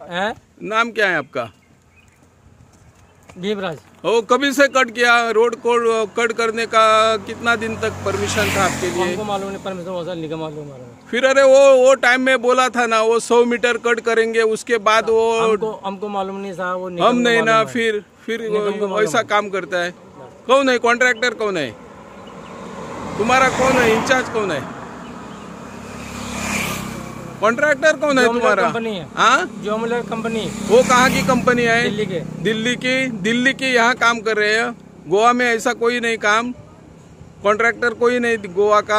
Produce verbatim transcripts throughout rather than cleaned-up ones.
है? नाम क्या है आपका? भीमराज। ओ, कभी से कट किया रोड को? कट करने का कितना दिन तक परमिशन था आपके लिए? हमको मालूम नहीं, परमिशन हो निगम मालूम है। फिर अरे वो वो टाइम में बोला था ना वो सौ मीटर कट करेंगे, उसके बाद वो हमको हमको मालूम नहीं साहब, वो हम नहीं ना। फिर फिर ऐसा काम करता है। कौन है कॉन्ट्रैक्टर? कौन है तुम्हारा? कौन है इंचार्ज? कौन है कॉन्ट्रैक्टर? कौन है तुम्हारा? कंपनी है। हाँ, जोमुलर कंपनी। वो कहाँ की कंपनी है? दिल्ली के। दिल्ली की दिल्ली की यहाँ काम कर रहे हैं। गोवा में ऐसा कोई नहीं काम, कॉन्ट्रॅक्टर कोई नाही गोवा का।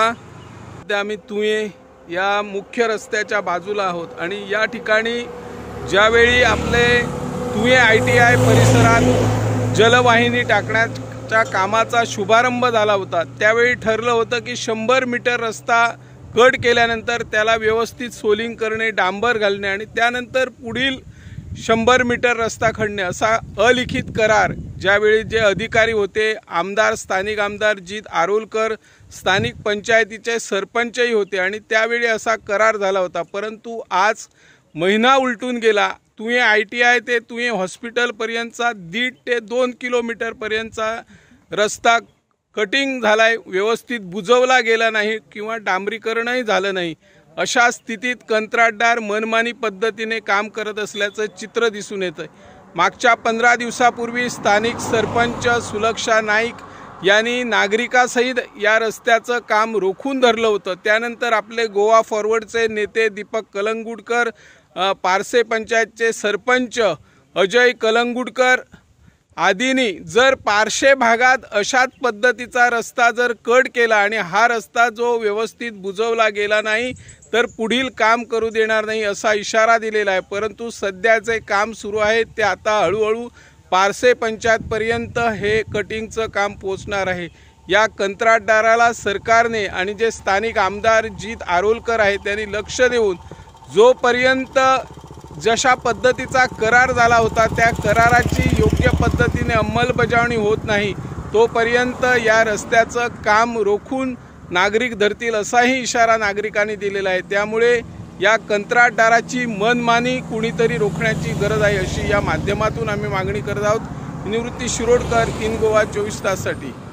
आम्ही तुये या मुख्य रस्त्याच्या बाजूला आहोत आणि या ठिकाणी ज्यावेळी आपले तुये आय टी आय परिसरात जलवाहिनी टाकण्याच्या कामाचा शुभारंभ झाला होता, त्यावेळी ठरलं होतं की शंभर मीटर रस्ता कट केल्यानंतर त्याला व्यवस्थित सोलिंग करणे, डांबर घालणे आणि त्यानंतर पुढील शंभर मीटर रस्ता खणणे असा अलिखित करार ज्यावेळी जे अधिकारी होते, आमदार स्थानिक आमदार जीत आरोलकर, स्थानिक पंचायतीचे सरपंचही होते आणि त्यावेळी असा करार झाला होता। परंतु आज महिना उलटून गेला। तुये आय टी आय ते तुये हॉस्पिटल पर्यंतचा दीड ते दोन किलोमीटर पर्यंतचा रस्ता कटिंग झालाय, व्यवस्थित बुजवला गेला नाही किंवा डांबरीकरणही झालं नाही। अशा स्थितीत कंत्राटदार मनमानी पद्धतीने काम करत असल्याचं चित्र दिसून येतं। मागच्या पंधरा दिवसापूर्वी स्थानिक सरपंच सुलक्षा नाईक यांनी नागरिकासहित या रस्त्याचं काम रोखून धरलं होतं। त्यानंतर आपले गोवा फॉरवर्डचे नेते दीपक कलंगुडकर, पारसे पंचायतचे सरपंच अजय कलंगुडकर आदींनी जर पारशे भागात अशाच पद्धतीचा रस्ता जर कट केला आणि हा रस्ता जो व्यवस्थित बुजवला गेला नाही तर पुढील काम करू देणार नाही असा इशारा दिलेला आहे। परंतु सध्याचे काम सुरू आहे ते आता हळूहळू पारसे पंचायतपर्यंत हे कटिंगचं काम पोहोचणार आहे। या कंत्राटदाराला सरकारने आणि जे स्थानिक आमदार जीत आरोलकर आहेत त्यांनी लक्ष देऊन जोपर्यंत जशा पद्धतीचा करार झाला होता त्या कराराची योग्य पद्धतीने अंमलबजावणी होत नाही तोपर्यंत या रस्त्याचं काम रोखून नागरिक धरतील असाही इशारा नागरिकांनी दिलेला आहे। त्यामुळे या कंत्राटदाराची मनमानी कुणीतरी रोखण्याची गरज आहे अशी या माध्यमातून आम्ही मागणी करत आहोत। निवृत्ती शिरोडकर, इन गोवा चोवीस ताससाठी।